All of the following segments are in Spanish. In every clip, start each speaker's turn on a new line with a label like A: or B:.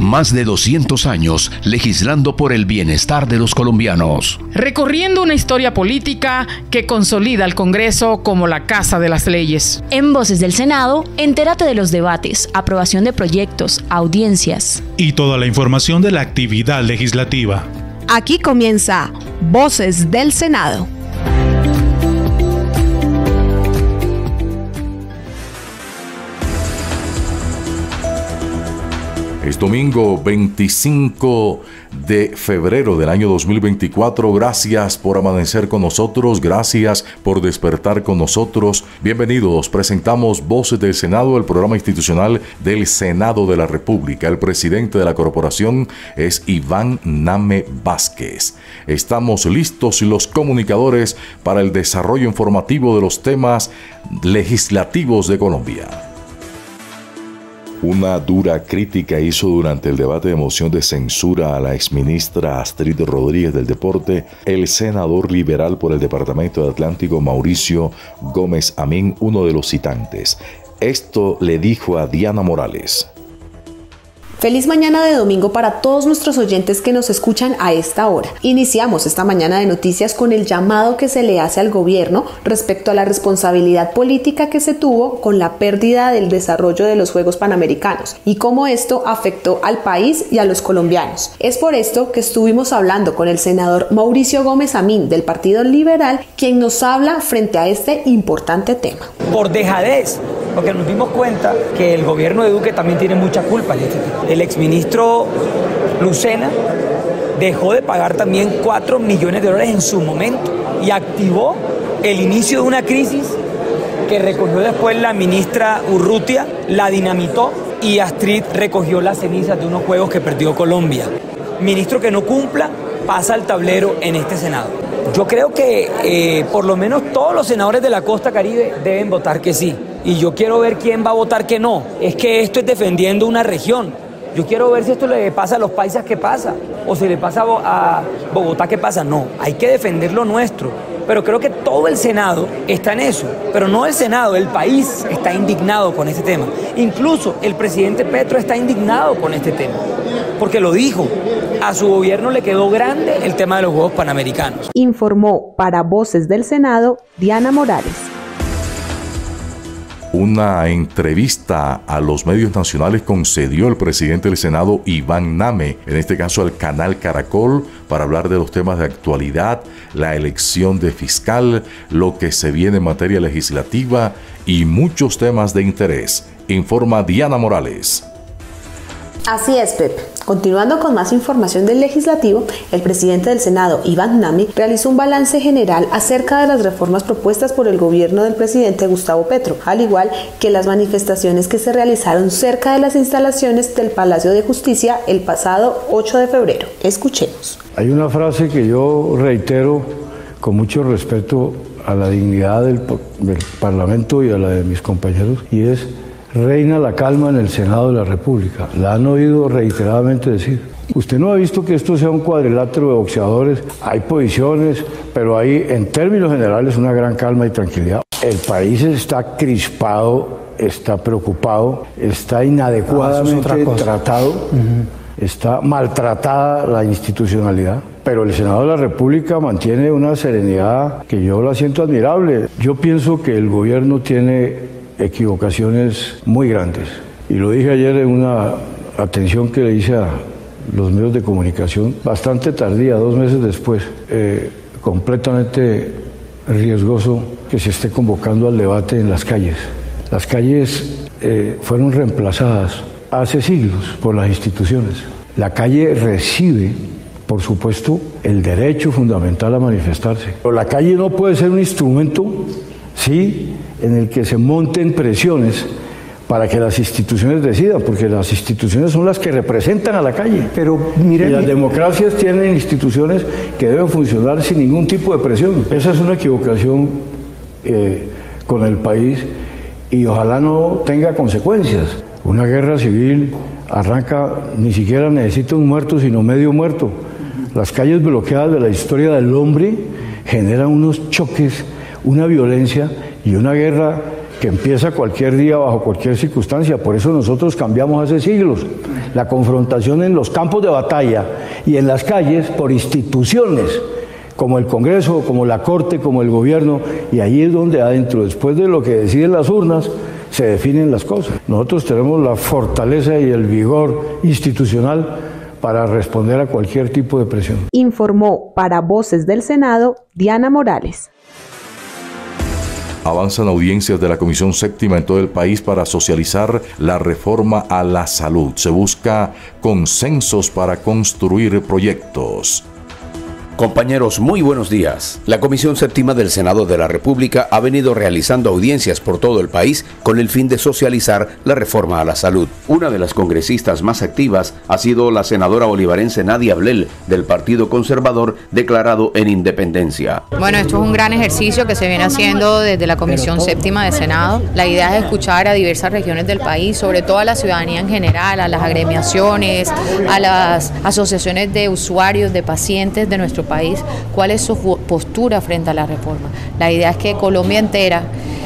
A: Más de 200 años legislando por el bienestar de los colombianos.
B: Recorriendo una historia política que consolida al Congreso como la casa de las leyes.
C: En Voces del Senado, entérate de los debates, aprobación de proyectos, audiencias
D: y toda la información de la actividad legislativa.
E: Aquí comienza Voces del Senado.
F: Es domingo 25 de febrero del año 2024. Gracias por amanecer con nosotros. Gracias por despertar con nosotros. Bienvenidos. Presentamos Voces del Senado, el programa institucional del Senado de la República. El presidente de la corporación es Iván Name Vázquez. Estamos listos los comunicadores para el desarrollo informativo de los temas legislativos de Colombia. Una dura crítica hizo durante el debate de moción de censura a la exministra Astrid Rodríguez del Deporte el senador liberal por el Departamento de Atlántico Mauricio Gómez Amín, uno de los citantes. Esto le dijo a Diana Morales.
G: Feliz mañana de domingo para todos nuestros oyentes que nos escuchan a esta hora. Iniciamos esta mañana de noticias con el llamado que se le hace al gobierno respecto a la responsabilidad política que se tuvo con la pérdida del desarrollo de los Juegos Panamericanos y cómo esto afectó al país y a los colombianos. Es por esto que estuvimos hablando con el senador Mauricio Gómez Amín del Partido Liberal, quien nos habla frente a este importante tema.
H: Por dejadez, porque nos dimos cuenta que el gobierno de Duque también tiene mucha culpa en este tema. El exministro Lucena dejó de pagar también $4 millones en su momento y activó el inicio de una crisis que recogió después la ministra Urrutia, la dinamitó y Astrid recogió las cenizas de unos juegos que perdió Colombia. Ministro que no cumpla pasa al tablero en este Senado. Yo creo que por lo menos todos los senadores de la costa caribe deben votar que sí. Y yo quiero ver quién va a votar que no. Es que esto es defendiendo una región. Yo quiero ver si esto le pasa a los paisas, ¿qué pasa? O si le pasa a Bogotá, ¿qué pasa? No, hay que defender lo nuestro. Pero creo que todo el Senado está en eso. Pero no el Senado, el país está indignado con este tema. Incluso el presidente Petro está indignado con este tema. Porque lo dijo, a su gobierno le quedó grande el tema de los Juegos Panamericanos.
E: Informó para Voces del Senado Diana Morales.
F: Una entrevista a los medios nacionales concedió el presidente del Senado, Iván Name, en este caso al canal Caracol, para hablar de los temas de actualidad, la elección de fiscal, lo que se viene en materia legislativa y muchos temas de interés. Informa Diana Morales.
G: Así es, Pep. Continuando con más información del legislativo, el presidente del Senado, Iván Name, realizó un balance general acerca de las reformas propuestas por el gobierno del presidente Gustavo Petro, al igual que las manifestaciones que se realizaron cerca de las instalaciones del Palacio de Justicia el pasado 8 de febrero. Escuchemos.
I: Hay una frase que yo reitero con mucho respeto a la dignidad del Parlamento y a la de mis compañeros, y es: reina la calma en el Senado de la República. La han oído reiteradamente decir. Usted no ha visto que esto sea un cuadrilátero de boxeadores. Hay posiciones, pero hay, en términos generales, una gran calma y tranquilidad. El país está crispado, está preocupado, está inadecuadamente tratado, está maltratada la institucionalidad. Pero el Senado de la República mantiene una serenidad que yo la siento admirable. Yo pienso que el gobierno tiene equivocaciones muy grandes. Y lo dije ayer en una atención que le hice a los medios de comunicación, bastante tardía, 2 meses después, completamente riesgoso que se esté convocando al debate en las calles. Las calles fueron reemplazadas hace siglos por las instituciones. La calle recibe, por supuesto, el derecho fundamental a manifestarse. Pero la calle no puede ser un instrumento, sí, en el que se monten presiones para que las instituciones decidan, porque las instituciones son las que representan a la calle. Pero miren, y las democracias tienen instituciones que deben funcionar sin ningún tipo de presión. Esa es una equivocación con el país y ojalá no tenga consecuencias. Una guerra civil arranca, ni siquiera necesita un muerto, sino medio muerto. Las calles bloqueadas de la historia del hombre generan unos choques, una violencia y una guerra que empieza cualquier día bajo cualquier circunstancia. Por eso nosotros cambiamos hace siglos la confrontación en los campos de batalla y en las calles por instituciones como el Congreso, como la Corte, como el Gobierno, y ahí es donde adentro, después de lo que deciden las urnas, se definen las cosas. Nosotros tenemos la fortaleza y el vigor institucional para responder a cualquier tipo de presión.
E: Informó para Voces del Senado Diana Morales.
F: Avanzan audiencias de la Comisión Séptima en todo el país para socializar la reforma a la salud. Se busca consensos para construir proyectos.
A: Compañeros, muy buenos días. La Comisión Séptima del Senado de la República ha venido realizando audiencias por todo el país con el fin de socializar la reforma a la salud. Una de las congresistas más activas ha sido la senadora bolivarense Nadia Ablel, del Partido Conservador, declarado en independencia.
J: Bueno, esto es un gran ejercicio que se viene haciendo desde la Comisión Séptima del Senado. La idea es escuchar a diversas regiones del país, sobre todo a la ciudadanía en general, a las agremiaciones, a las asociaciones de usuarios, de pacientes de nuestro país, cuál es su postura frente a la reforma. La idea es que Colombia entera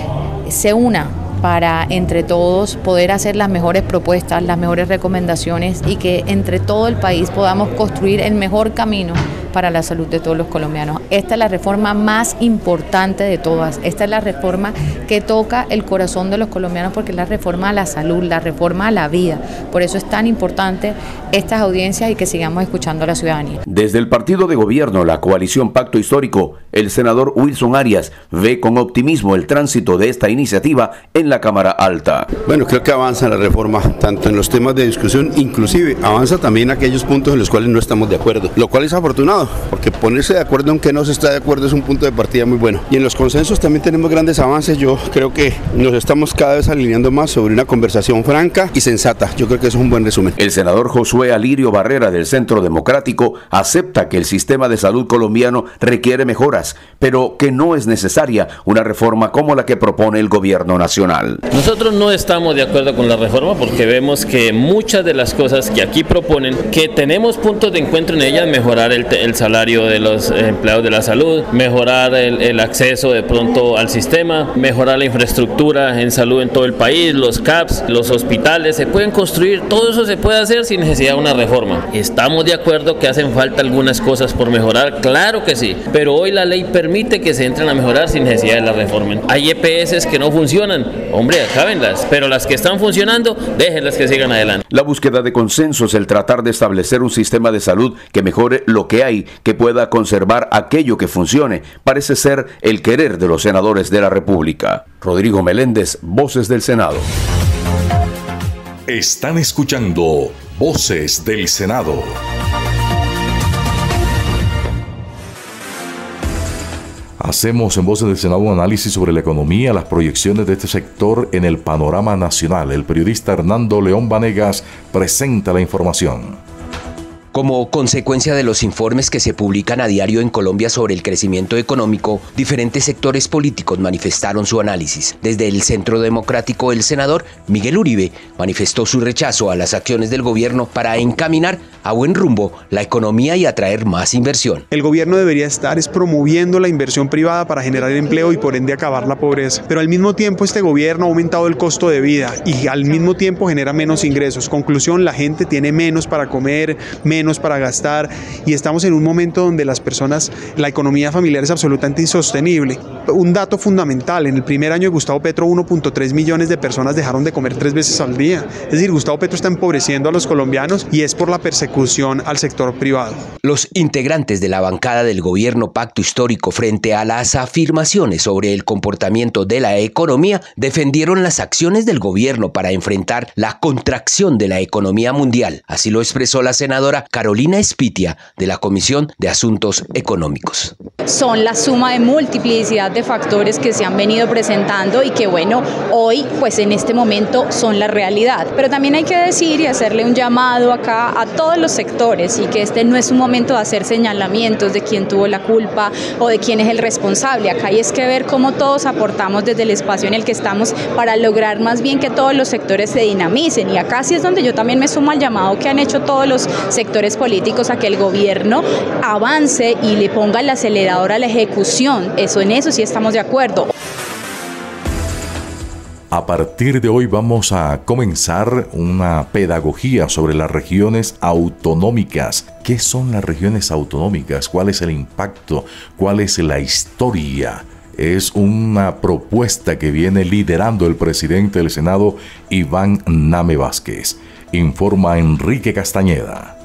J: se una para entre todos poder hacer las mejores propuestas, las mejores recomendaciones y que entre todo el país podamos construir el mejor camino para la salud de todos los colombianos. Esta es la reforma más importante de todas. Esta es la reforma que toca el corazón de los colombianos porque es la reforma a la salud, la reforma a la vida. Por eso es tan importante estas audiencias y que sigamos escuchando a la ciudadanía.
A: Desde el partido de gobierno, la coalición Pacto Histórico, el senador Wilson Arias ve con optimismo el tránsito de esta iniciativa en la Cámara Alta.
K: Bueno, creo que avanza la reforma, tanto en los temas de discusión, inclusive avanza también aquellos puntos en los cuales no estamos de acuerdo, lo cual es afortunado, porque ponerse de acuerdo en que no se está de acuerdo es un punto de partida muy bueno. Y en los consensos también tenemos grandes avances. Yo creo que nos estamos cada vez alineando más sobre una conversación franca y sensata. Yo creo que eso es un buen resumen.
A: El senador Josué Alirio Barrera del Centro Democrático acepta que el sistema de salud colombiano requiere mejoras, pero que no es necesaria una reforma como la que propone el gobierno nacional.
L: Nosotros no estamos de acuerdo con la reforma porque vemos que muchas de las cosas que aquí proponen, que tenemos puntos de encuentro en ellas, mejorar el salario de los empleados de la salud, mejorar el acceso de pronto al sistema, mejorar la infraestructura en salud en todo el país, los CAPS, los hospitales, se pueden construir, todo eso se puede hacer sin necesidad de una reforma. ¿Estamos de acuerdo que hacen falta algunas cosas por mejorar? Claro que sí, pero hoy la ley permite que se entren a mejorar sin necesidad de la reforma. Hay EPS que no funcionan, hombre, acábenlas, pero las que están funcionando, déjenlas que sigan adelante.
A: La búsqueda de consensos, el tratar de establecer un sistema de salud que mejore lo que hay, que pueda conservar aquello que funcione, parece ser el querer de los senadores de la República. Rodrigo Meléndez, Voces del Senado.
F: Están escuchando Voces del Senado. Hacemos en Voces del Senado un análisis sobre la economía, las proyecciones de este sector en el panorama nacional. El periodista Hernando León Vanegas presenta la información.
M: Como consecuencia de los informes que se publican a diario en Colombia sobre el crecimiento económico, diferentes sectores políticos manifestaron su análisis. Desde el Centro Democrático, el senador Miguel Uribe manifestó su rechazo a las acciones del gobierno para encaminar a buen rumbo la economía y atraer más inversión.
N: El gobierno debería estar promoviendo la inversión privada para generar empleo y por ende acabar la pobreza. Pero al mismo tiempo este gobierno ha aumentado el costo de vida y al mismo tiempo genera menos ingresos. Conclusión, la gente tiene menos para comer, menos para gastar y estamos en un momento donde las personas, la economía familiar es absolutamente insostenible. Un dato fundamental, en el primer año de Gustavo Petro 1.3 millones de personas dejaron de comer 3 veces al día. Es decir, Gustavo Petro está empobreciendo a los colombianos y es por la persecución al sector privado.
M: Los integrantes de la bancada del gobierno Pacto Histórico frente a las afirmaciones sobre el comportamiento de la economía defendieron las acciones del gobierno para enfrentar la contracción de la economía mundial. Así lo expresó la senadora Carolina Espitia de la Comisión de Asuntos Económicos.
O: Son la suma de multiplicidad de factores que se han venido presentando y que bueno, hoy pues en este momento son la realidad. Pero también hay que decir y hacerle un llamado acá a todos los sectores y que este no es un momento de hacer señalamientos de quién tuvo la culpa o de quién es el responsable. Acá hay que ver cómo todos aportamos desde el espacio en el que estamos para lograr más bien que todos los sectores se dinamicen y acá sí es donde yo también me sumo al llamado que han hecho todos los sectores políticos a que el gobierno avance y le ponga el acelerador a la ejecución. En eso sí estamos de acuerdo.
F: A partir de hoy vamos a comenzar una pedagogía sobre las regiones autonómicas. ¿Qué son las regiones autonómicas? ¿Cuál es el impacto? ¿Cuál es la historia? Es una propuesta que viene liderando el presidente del Senado, Iván Name Vázquez. Informa Enrique Castañeda.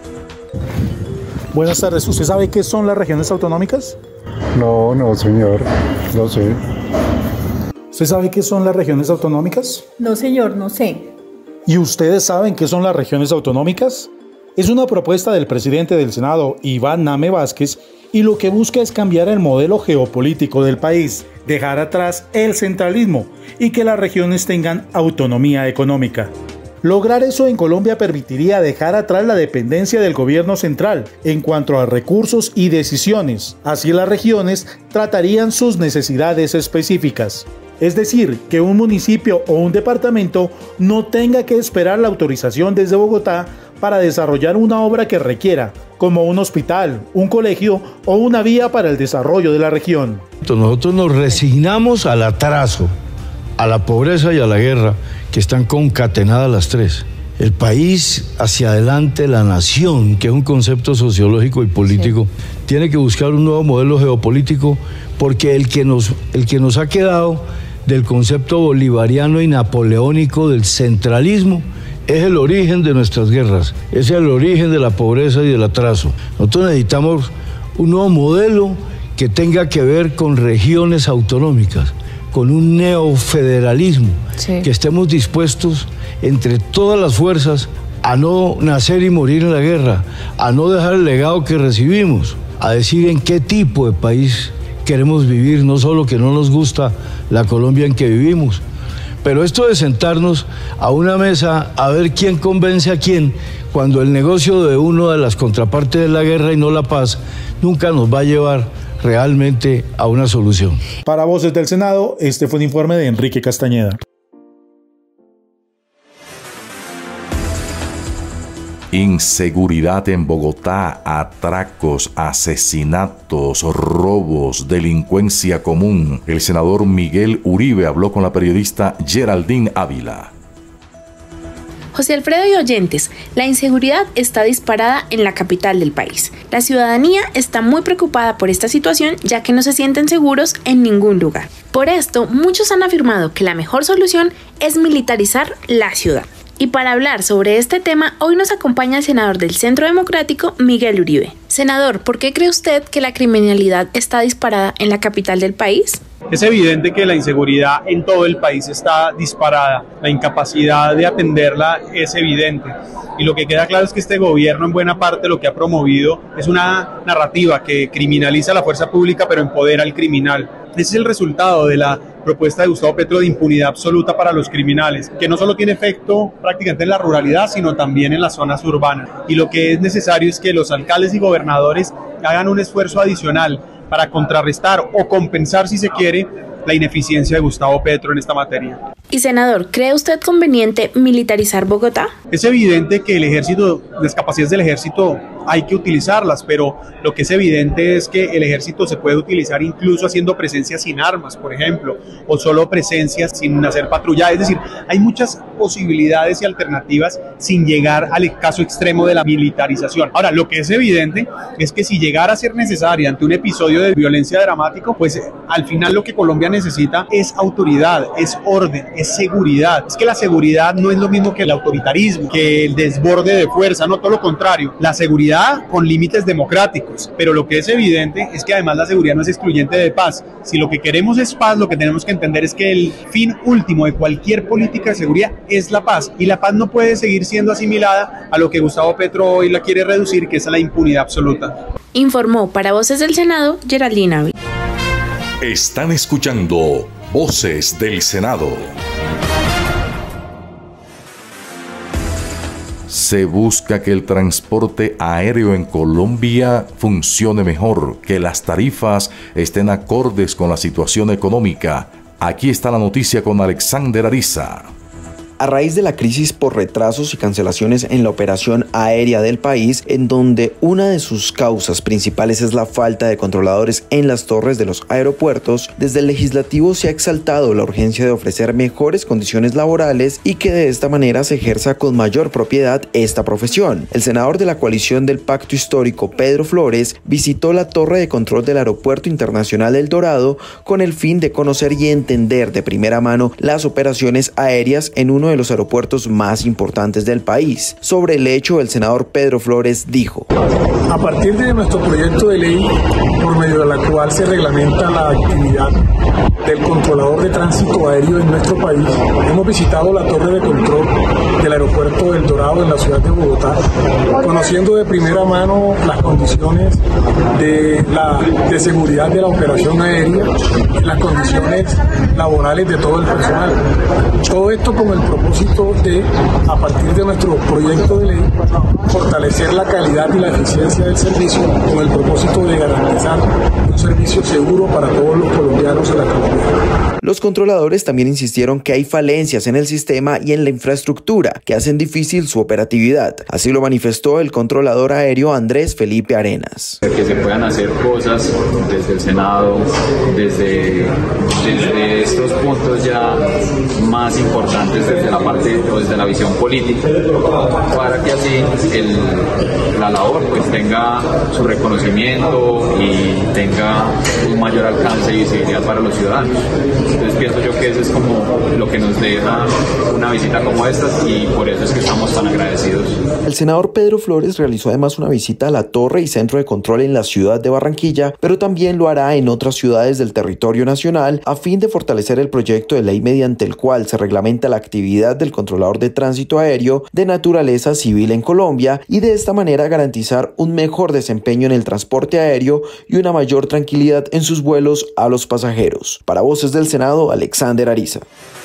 P: Buenas tardes. ¿Usted sabe qué son las regiones autonómicas?
Q: No, señor. No sé.
P: ¿Usted sabe qué son las regiones autonómicas?
R: No, señor, no sé.
P: ¿Y ustedes saben qué son las regiones autonómicas? Es una propuesta del presidente del Senado, Iván Name Vázquez, y lo que busca es cambiar el modelo geopolítico del país, dejar atrás el centralismo y que las regiones tengan autonomía económica. Lograr eso en Colombia permitiría dejar atrás la dependencia del gobierno central en cuanto a recursos y decisiones. Así las regiones tratarían sus necesidades específicas. Es decir, que un municipio o un departamento no tenga que esperar la autorización desde Bogotá para desarrollar una obra que requiera, como un hospital, un colegio o una vía para el desarrollo de la región.
I: Nosotros nos resignamos al atraso, a la pobreza y a la guerra, que están concatenadas las tres. El país hacia adelante, la nación, que es un concepto sociológico y político, tiene que buscar un nuevo modelo geopolítico, porque el que nos ha quedado del concepto bolivariano y napoleónico del centralismo es el origen de nuestras guerras, es el origen de la pobreza y del atraso. Nosotros necesitamos un nuevo modelo que tenga que ver con regiones autonómicas, con un neofederalismo, que estemos dispuestos entre todas las fuerzas a no nacer y morir en la guerra, a no dejar el legado que recibimos, a decir en qué tipo de país queremos vivir, no solo que no nos gusta la Colombia en que vivimos, pero esto de sentarnos a una mesa a ver quién convence a quién, cuando el negocio de una de las contrapartes es la guerra y no la paz, nunca nos va a llevar realmente a una solución.
P: Para Voces del Senado, este fue un informe de Enrique Castañeda.
F: Inseguridad en Bogotá, atracos, asesinatos, robos, delincuencia común. El senador Miguel Uribe habló con la periodista Geraldine Ávila.
S: José Alfredo y oyentes, la inseguridad está disparada en la capital del país. La ciudadanía está muy preocupada por esta situación, ya que no se sienten seguros en ningún lugar. Por esto, muchos han afirmado que la mejor solución es militarizar la ciudad. Y para hablar sobre este tema, hoy nos acompaña el senador del Centro Democrático, Miguel Uribe. Senador, ¿por qué cree usted que la criminalidad está disparada en la capital del país?
N: Es evidente que la inseguridad en todo el país está disparada, la incapacidad de atenderla es evidente. Y lo que queda claro es que este gobierno en buena parte lo que ha promovido es una narrativa que criminaliza a la fuerza pública pero empodera al criminal. Ese es el resultado de la propuesta de Gustavo Petro de impunidad absoluta para los criminales, que no solo tiene efecto prácticamente en la ruralidad, sino también en las zonas urbanas. Y lo que es necesario es que los alcaldes y gobernadores hagan un esfuerzo adicional para contrarrestar o compensar, si se quiere, la ineficiencia de Gustavo Petro en esta materia.
S: Y senador, ¿cree usted conveniente militarizar Bogotá?
N: Es evidente que el ejército, las capacidades del ejército hay que utilizarlas, pero lo que es evidente es que el ejército se puede utilizar incluso haciendo presencia sin armas, por ejemplo, o solo presencia sin hacer patrulla. Es decir, hay muchas posibilidades y alternativas sin llegar al caso extremo de la militarización. Ahora, lo que es evidente es que si llegara a ser necesaria ante un episodio de violencia dramático, pues al final lo que Colombia necesita es autoridad, es orden, es seguridad. Es que la seguridad no es lo mismo que el autoritarismo, que el desborde de fuerza, no, todo lo contrario. La seguridad con límites democráticos, pero lo que es evidente es que además la seguridad no es excluyente de paz. Si lo que queremos es paz, lo que tenemos que entender es que el fin último de cualquier política de seguridad es la paz, y la paz no puede seguir siendo asimilada a lo que Gustavo Petro hoy la quiere reducir, que es la impunidad absoluta.
S: Informó para Voces del Senado, Geraldine Ávila.
F: Están escuchando Voces del Senado. Se busca que el transporte aéreo en Colombia funcione mejor, que las tarifas estén acordes con la situación económica. Aquí está la noticia con Alexander Ariza.
T: A raíz de la crisis por retrasos y cancelaciones en la operación
R: aérea del país, en donde una de sus causas principales es la falta de controladores en las torres de los aeropuertos, desde el legislativo se ha exaltado la urgencia de ofrecer mejores condiciones laborales y que de esta manera se ejerza con mayor propiedad esta profesión. El senador de la coalición del Pacto Histórico, Pedro Flores, visitó la torre de control del Aeropuerto Internacional El Dorado con el fin de conocer y entender de primera mano las operaciones aéreas en uno de los aeropuertos más importantes del país. Sobre el hecho, el senador Pedro Flores dijo:
T: a partir de nuestro proyecto de ley, por medio de la cual se reglamenta la actividad del controlador de tránsito aéreo en nuestro país, hemos visitado la torre de control del aeropuerto del Dorado en la ciudad de Bogotá, conociendo de primera mano las condiciones de seguridad de la operación aérea, las condiciones laborales de todo el personal. Todo esto con el propósito de, a partir de nuestro proyecto de ley, fortalecer la calidad y la eficiencia del servicio con el propósito de garantizar un servicio seguro para todos los colombianos en la comunidad.
R: Los controladores también insistieron que hay falencias en el sistema y en la infraestructura que hacen difícil su operatividad. Así lo manifestó el controlador aéreo Andrés Felipe Arenas.
U: Que se puedan hacer cosas desde el Senado, desde estos puntos ya más importantes, desde la parte o desde la visión política, para que así la labor pues tenga su reconocimiento y tenga un mayor alcance y visibilidad para los ciudadanos. Entonces pienso yo que eso es como lo que nos deja una visita como esta y por eso es que estamos tan agradecidos.
R: El senador Pedro Flores realizó además una visita a la torre y centro de control en la ciudad de Barranquilla, pero también lo hará en otras ciudades del territorio nacional a fin de fortalecer el proyecto de ley mediante el cual se reglamenta la actividad del controlador de tránsito aéreo de naturaleza civil en Colombia y de esta manera garantizar un mejor desempeño en el transporte aéreo y una mayor tranquilidad en sus vuelos a los pasajeros. Para Voces del Senado, Alexander Ariza.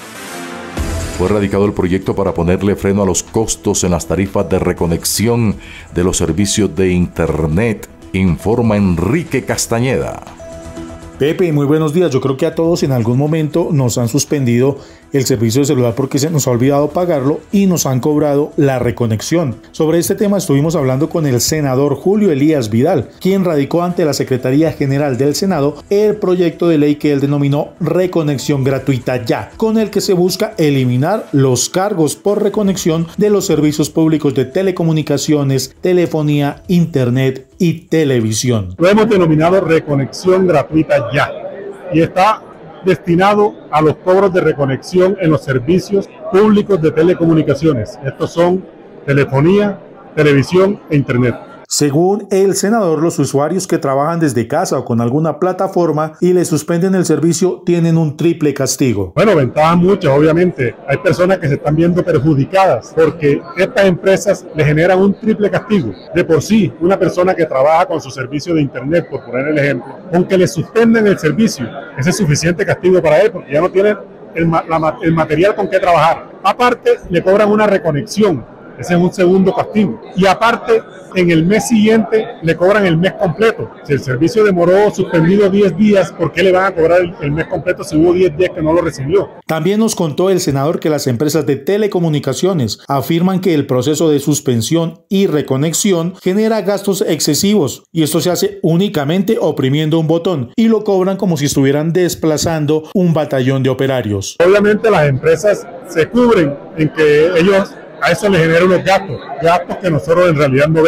F: Fue radicado el proyecto para ponerle freno a los costos en las tarifas de reconexión de los servicios de Internet, informa Enrique Castañeda.
P: Pepe, muy buenos días. Yo creo que a todos en algún momento nos han suspendido el servicio de celular porque se nos ha olvidado pagarlo y nos han cobrado la reconexión. Sobre este tema estuvimos hablando con el senador Julio Elías Vidal, quien radicó ante la Secretaría General del Senado el proyecto de ley que él denominó Reconexión Gratuita Ya, con el que se busca eliminar los cargos por reconexión de los servicios públicos de telecomunicaciones, telefonía, internet y televisión.
Q: Lo hemos denominado Reconexión Gratuita Ya y está destinado a los cobros de reconexión en los servicios públicos de telecomunicaciones. Estos son telefonía, televisión e internet.
P: Según el senador, los usuarios que trabajan desde casa o con alguna plataforma y le suspenden el servicio tienen un triple castigo.
Q: Bueno, ventajas muchas, obviamente. Hay personas que se están viendo perjudicadas porque estas empresas le generan un triple castigo. De por sí, una persona que trabaja con su servicio de internet, por poner el ejemplo, aunque le suspenden el servicio, ese es suficiente castigo para él porque ya no tiene el material con que trabajar. Aparte, le cobran una reconexión. Ese es un segundo castigo. Y aparte, en el mes siguiente le cobran el mes completo. Si el servicio demoró suspendido 10 días, ¿por qué le van a cobrar el mes completo si hubo 10 días que no lo recibió?
P: También nos contó el senador que las empresas de telecomunicaciones afirman que el proceso de suspensión y reconexión genera gastos excesivos y esto se hace únicamente oprimiendo un botón y lo cobran como si estuvieran desplazando un batallón de operarios.
Q: Obviamente las empresas se cubren en que ellos a eso le genera unos gastos que nosotros en realidad no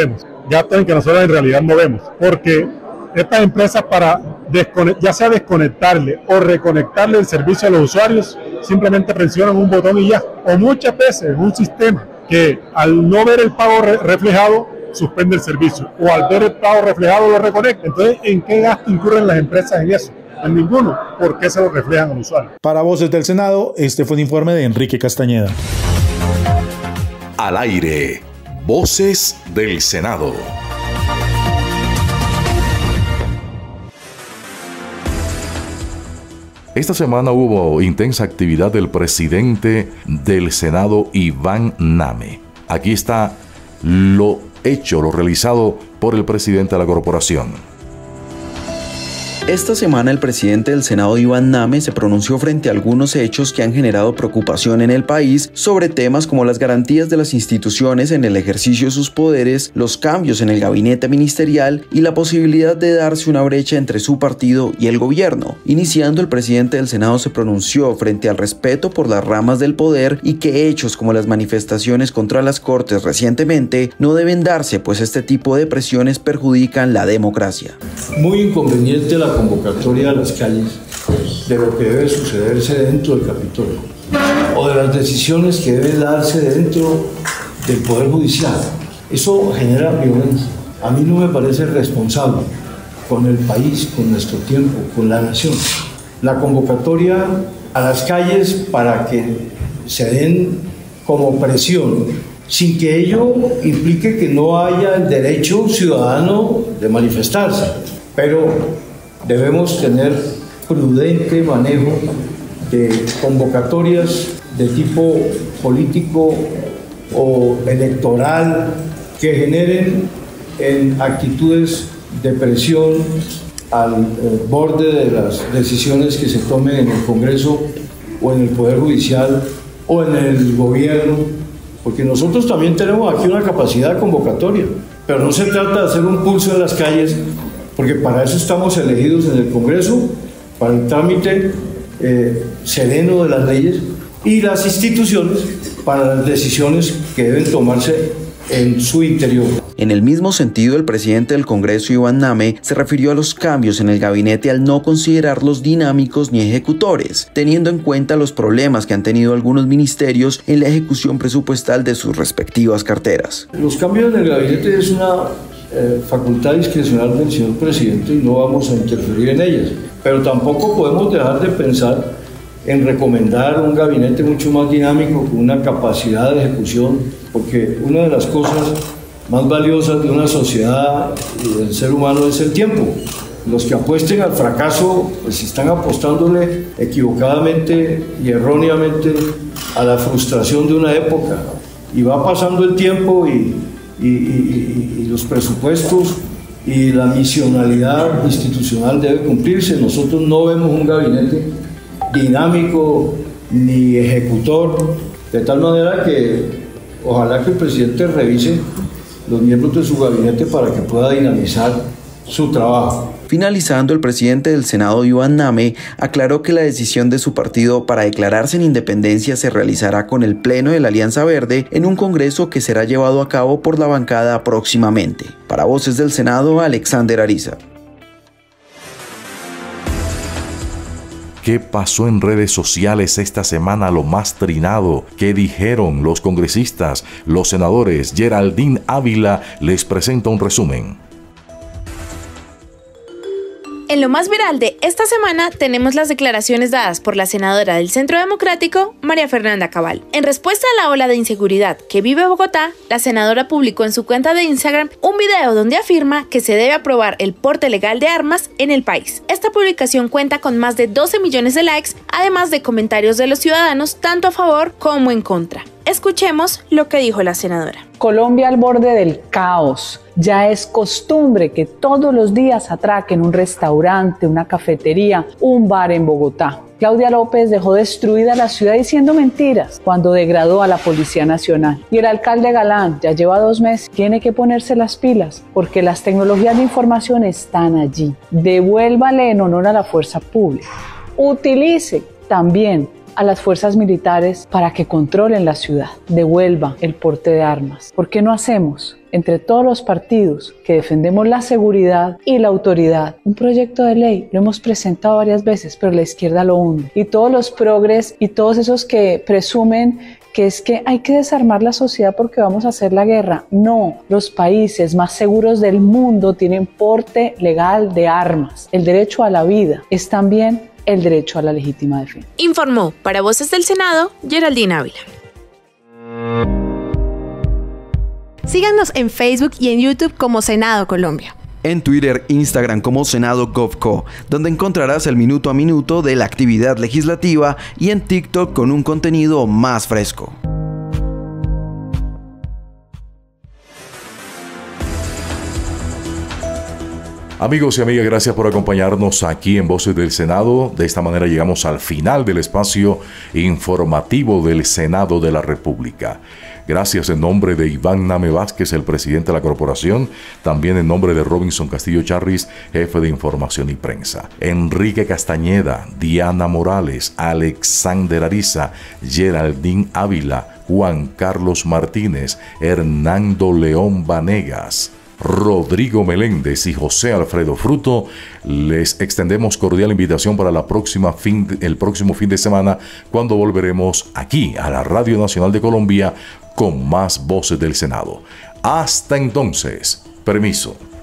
Q: vemos, porque estas empresas para ya sea desconectarle o reconectarle el servicio a los usuarios, simplemente presionan un botón y ya, o muchas veces un sistema que al no ver el pago reflejado, suspende el servicio, o al ver el pago reflejado lo reconecta. Entonces, ¿en qué gasto incurren las empresas en eso? En ninguno. ¿Por qué se lo reflejan al usuario?
P: Para Voces del Senado, este fue un informe de Enrique Castañeda.
F: Al aire, Voces del Senado. Esta semana hubo intensa actividad del presidente del Senado, Iván Name. Aquí está lo realizado por el presidente de la corporación.
R: Esta semana el presidente del Senado, Iván Name, se pronunció frente a algunos hechos que han generado preocupación en el país sobre temas como las garantías de las instituciones en el ejercicio de sus poderes, los cambios en el gabinete ministerial y la posibilidad de darse una brecha entre su partido y el gobierno. Iniciando, el presidente del Senado se pronunció frente al respeto por las ramas del poder y que hechos como las manifestaciones contra las Cortes recientemente no deben darse, pues este tipo de presiones perjudican la democracia.
I: Muy inconveniente la convocatoria a las calles de lo que debe sucederse dentro del Capitolio o de las decisiones que deben darse dentro del Poder Judicial. Eso genera violencia. A mí no me parece responsable con el país, con nuestro tiempo, con la nación. La convocatoria a las calles para que se den como presión, sin que ello implique que no haya el derecho ciudadano de manifestarse, pero debemos tener prudente manejo de convocatorias de tipo político o electoral que generen en actitudes de presión al borde de las decisiones que se tomen en el Congreso o en el Poder Judicial o en el gobierno, porque nosotros también tenemos aquí una capacidad convocatoria, pero no se trata de hacer un pulso en las calles, porque para eso estamos elegidos en el Congreso, para el trámite sereno de las leyes, y las instituciones para las decisiones que deben tomarse en su interior.
R: En el mismo sentido, el presidente del Congreso, Iván Name, se refirió a los cambios en el gabinete al no considerarlos dinámicos ni ejecutores, teniendo en cuenta los problemas que han tenido algunos ministerios en la ejecución presupuestal de sus respectivas carteras.
I: Los cambios en el gabinete es una facultad discrecional del señor presidente y no vamos a interferir en ellas, pero tampoco podemos dejar de pensar en recomendar un gabinete mucho más dinámico, con una capacidad de ejecución, porque una de las cosas más valiosas de una sociedad y del ser humano es el tiempo. Los que apuesten al fracaso pues están apostándole equivocadamente y erróneamente a la frustración de una época, y va pasando el tiempo y los presupuestos y la misionalidad institucional debe cumplirse. Nosotros no vemos un gabinete dinámico ni ejecutor, de tal manera que ojalá que el presidente revise los miembros de su gabinete para que pueda dinamizar su trabajo.
R: Finalizando, el presidente del Senado, Iván Name, aclaró que la decisión de su partido para declararse en independencia se realizará con el Pleno de la Alianza Verde en un congreso que será llevado a cabo por la bancada próximamente. Para Voces del Senado, Alexander Ariza.
F: ¿Qué pasó en redes sociales esta semana? Lo más trinado. ¿Qué dijeron los congresistas? Los senadores. Geraldine Ávila les presenta un resumen.
S: En lo más viral de esta semana tenemos las declaraciones dadas por la senadora del Centro Democrático, María Fernanda Cabal. En respuesta a la ola de inseguridad que vive Bogotá, la senadora publicó en su cuenta de Instagram un video donde afirma que se debe aprobar el porte legal de armas en el país. Esta publicación cuenta con más de 12 millones de likes, además de comentarios de los ciudadanos tanto a favor como en contra. Escuchemos lo que dijo la senadora.
B: Colombia al borde del caos. Ya es costumbre que todos los días atraquen un restaurante, una cafetería, un bar en Bogotá. Claudia López dejó destruida la ciudad diciendo mentiras cuando degradó a la Policía Nacional. Y el alcalde Galán ya lleva 2 meses. Tiene que ponerse las pilas porque las tecnologías de información están allí. Devuélvale en honor a la fuerza pública. Utilice también a las fuerzas militares para que controlen la ciudad. Devuelva el porte de armas. ¿Por qué no hacemos, entre todos los partidos que defendemos la seguridad y la autoridad, un proyecto de ley? Lo hemos presentado varias veces, pero la izquierda lo hunde. Y todos los progres y todos esos que presumen que es que hay que desarmar la sociedad porque vamos a hacer la guerra. No, los países más seguros del mundo tienen porte legal de armas. El derecho a la vida es también el derecho a la legítima defensa.
S: Informó para Voces del Senado, Geraldine Ávila. Síganos en Facebook y en YouTube como Senado Colombia.
R: En Twitter, Instagram como Senado GovCo, donde encontrarás el minuto a minuto de la actividad legislativa, y en TikTok con un contenido más fresco.
F: Amigos y amigas, gracias por acompañarnos aquí en Voces del Senado. De esta manera llegamos al final del espacio informativo del Senado de la República. Gracias en nombre de Iván Name Vázquez, el presidente de la corporación, también en nombre de Robinson Castillo Charris, jefe de información y prensa, Enrique Castañeda, Diana Morales, Alexander Ariza, Geraldine Ávila, Juan Carlos Martínez, Hernando León Vanegas, Rodrigo Meléndez y José Alfredo Fruto. Les extendemos cordial invitación para el próximo fin de semana, cuando volveremos aquí a la Radio Nacional de Colombia con más Voces del Senado. Hasta entonces, permiso.